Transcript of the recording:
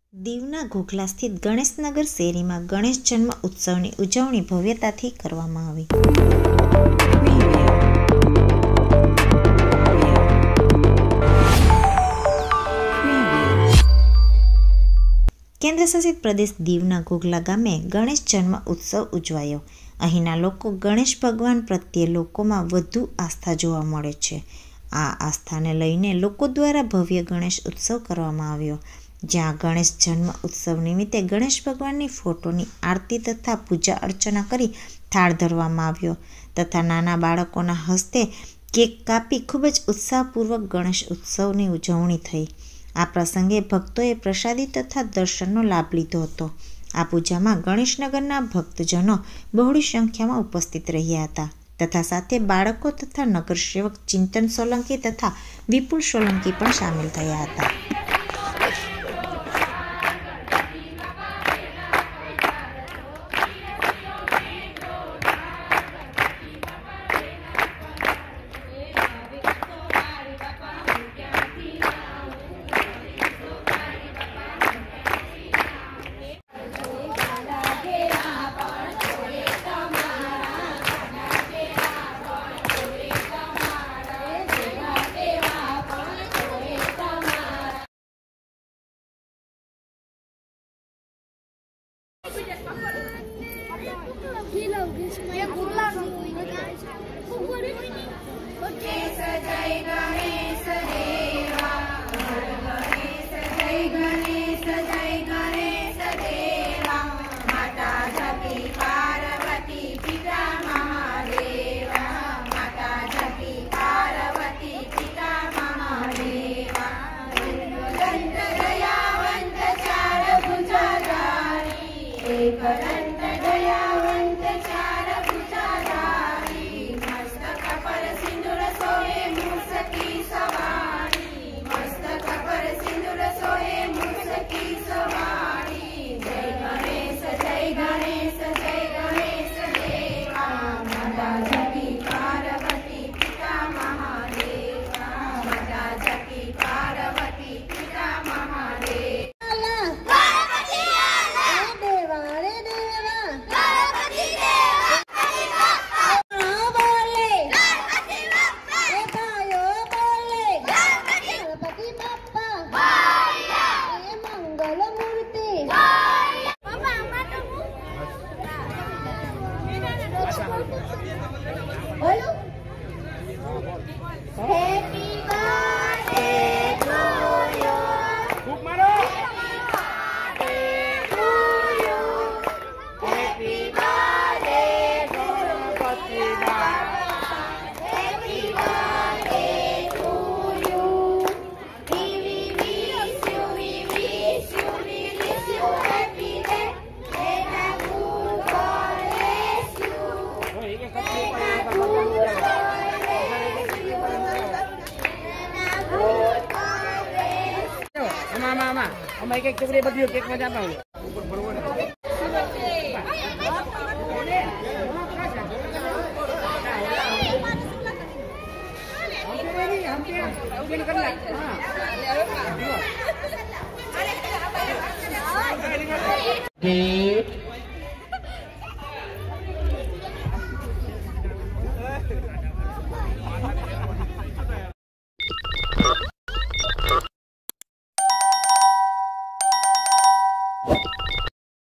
દીવના ઘોઘલા સ્થિત ગણેશનગર શેરીમાં ગણેશ જન્મ ઉત્સવની ઉજવણી ભવ્યતાથી કરવામાં આવી. કેન્દ્રશાસિત પ્રદેશ દીવના ઘોઘલા ગામે ગણેશ જન્મ ઉત્સવ ઉજવાયો. અહીંના લોકો ગણેશ ભગવાન પ્રત્યે લોકોમાં વધુ આસ્થા જોવા મળે છે. આ આસ્થાને લઈને લોકો દ્વારા ભવ્ય ગણેશ ઉત્સવ કરવામાં આવ્યો, જ્યાં ગણેશ જન્મ ઉત્સવ નિમિત્તે ગણેશ ભગવાનની ફોટોની આરતી તથા પૂજા અર્ચના કરી થાળ ધરવામાં આવ્યો તથા નાના બાળકોના હસ્તે કેક કાપી ખૂબ જ ઉત્સાહપૂર્વક ગણેશ ઉત્સવની ઉજવણી થઈ. આ પ્રસંગે ભક્તોએ પ્રસાદી તથા દર્શનનો લાભ લીધો હતો. આ પૂજામાં ગણેશનગરના ભક્તજનો બહોળી સંખ્યામાં ઉપસ્થિત રહ્યા હતા તથા સાથે બાળકો તથા નગરસેવક ચિંતન સોલંકી તથા વિપુલ સોલંકી પણ સામેલ થયા હતા. એક ટુકડી બદલ્યો કેક માં જાતા હું Okay.